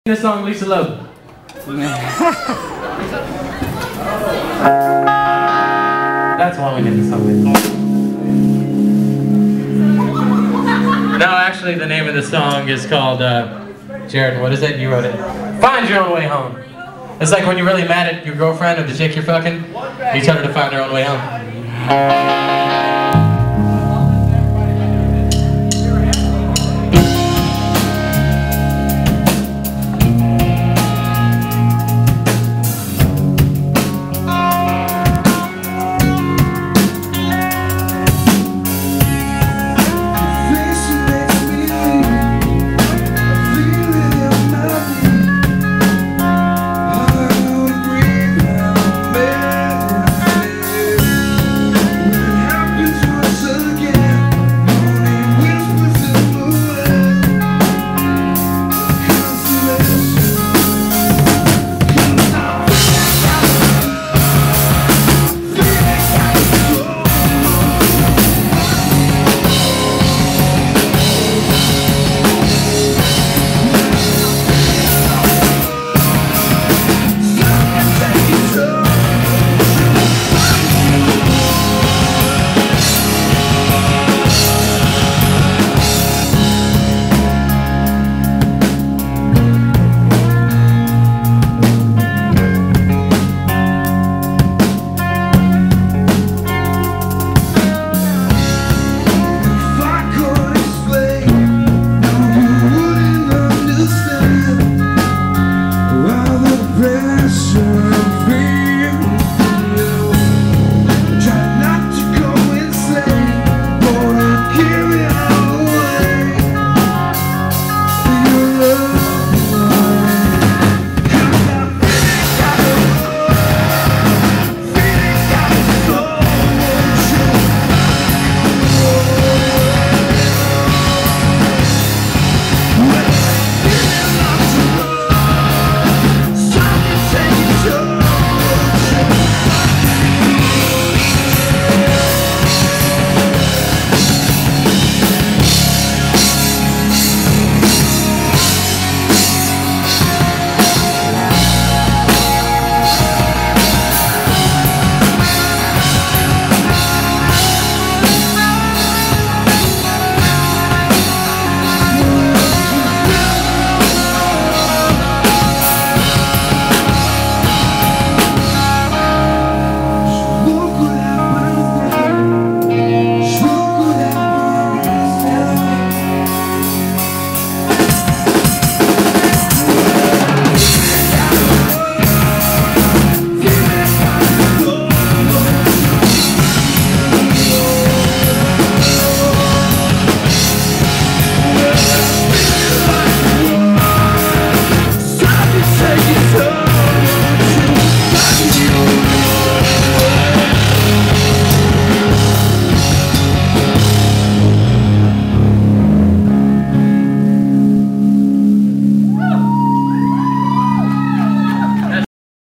The song Lisa Love. That's why we did the song. No, actually the name of the song is called, Jared, what is it? You wrote it. Find Your Own Way Home. It's like when you're really mad at your girlfriend or the chick you're fucking, you tell her to find her own way home.